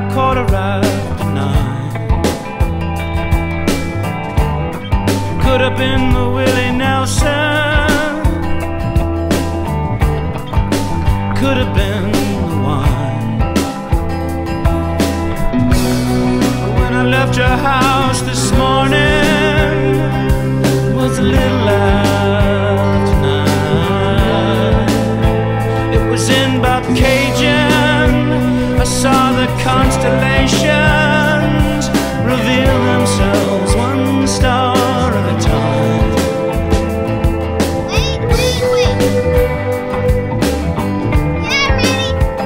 like 9:15. Could have been the Willie Nelson, could have been the wine. When I left your house this morning, it was a little after 9. It was in Bobcaygeon. I saw the constellations reveal themselves one star at a time. Wait. Yeah, ready.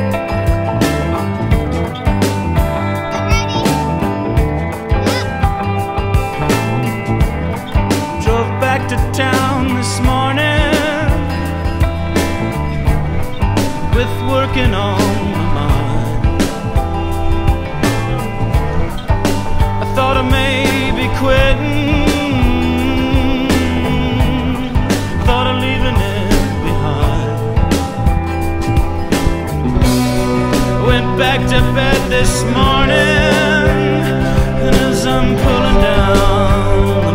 Drove back to town this morning with working on my mind. I thought I may be quitting, thought of leaving it behind. Went back to bed this morning, and as I'm pulling down the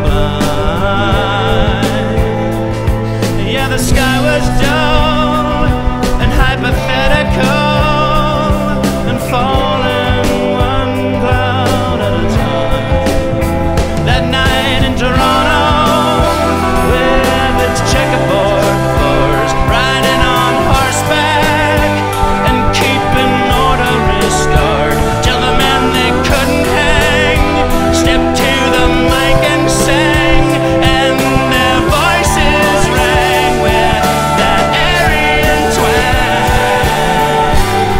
blind, yeah, the sky was dull and hypothetical and falling one cloud at a time. That night in Toronto, with its checkerboard floors, riding on horseback and keeping orderly guard till the men they couldn't hang stepped to the mic and sang, and their voices rang with that Aryan twang.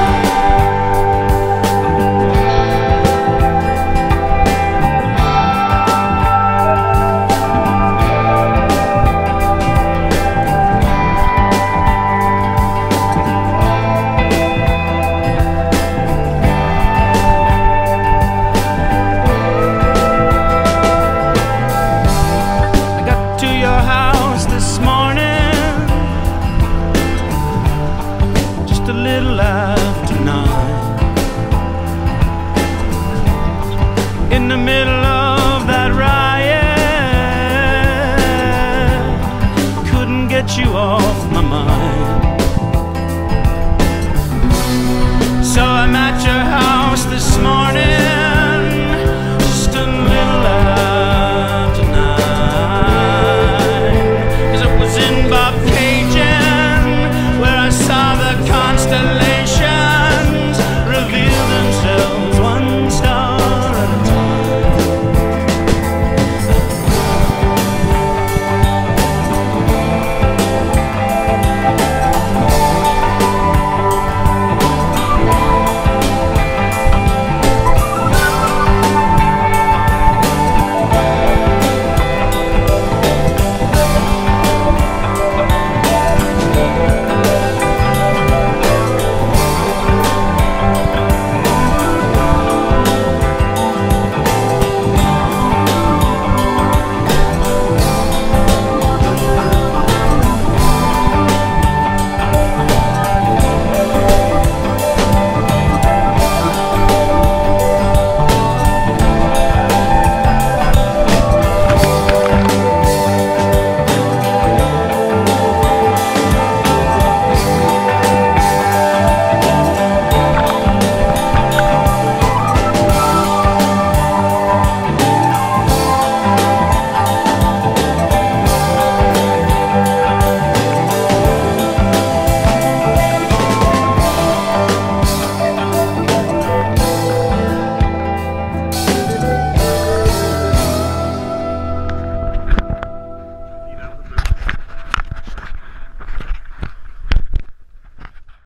I got to your house this morning just a little after 9. In the middle of that riot, couldn't get you off